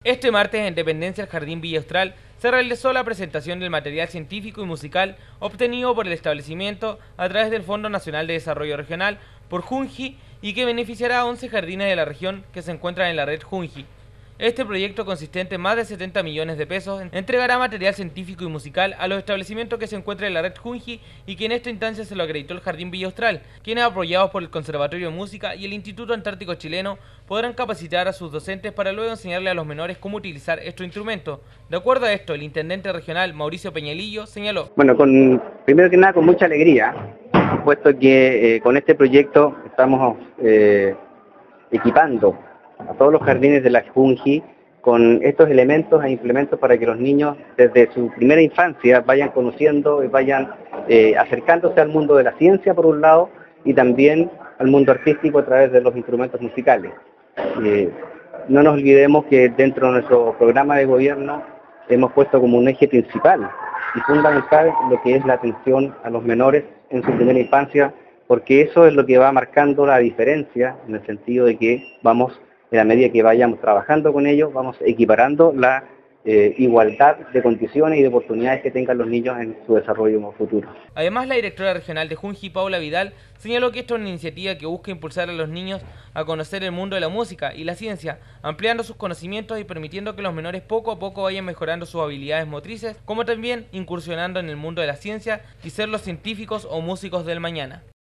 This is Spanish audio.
Este martes en Dependencia del Jardín Villa Austral se realizó la presentación del material científico y musical obtenido por el establecimiento a través del Fondo Nacional de Desarrollo Regional por Junji y que beneficiará a 11 jardines de la región que se encuentran en la red Junji. Este proyecto, consistente en más de 70 millones de pesos, entregará material científico y musical a los establecimientos que se encuentran en la red Junji y que en esta instancia se lo acreditó el Jardín Villa Austral, quienes, apoyados por el Conservatorio de Música y el Instituto Antártico Chileno, podrán capacitar a sus docentes para luego enseñarle a los menores cómo utilizar estos instrumentos. De acuerdo a esto, el intendente regional Mauricio Peñalillo señaló: Bueno, primero que nada con mucha alegría, puesto que con este proyecto estamos equipando a todos los jardines de la Junji con estos elementos e implementos para que los niños desde su primera infancia vayan conociendo y vayan acercándose al mundo de la ciencia por un lado y también al mundo artístico a través de los instrumentos musicales. No nos olvidemos que dentro de nuestro programa de gobierno hemos puesto como un eje principal y fundamental lo que es la atención a los menores en su primera infancia, porque eso es lo que va marcando la diferencia en el sentido de que vamos, en la medida que vayamos trabajando con ellos, vamos equiparando la igualdad de condiciones y de oportunidades que tengan los niños en su desarrollo futuro. Además, la directora regional de Junji, Paula Vidal, señaló que esta es una iniciativa que busca impulsar a los niños a conocer el mundo de la música y la ciencia, ampliando sus conocimientos y permitiendo que los menores poco a poco vayan mejorando sus habilidades motrices, como también incursionando en el mundo de la ciencia y ser los científicos o músicos del mañana.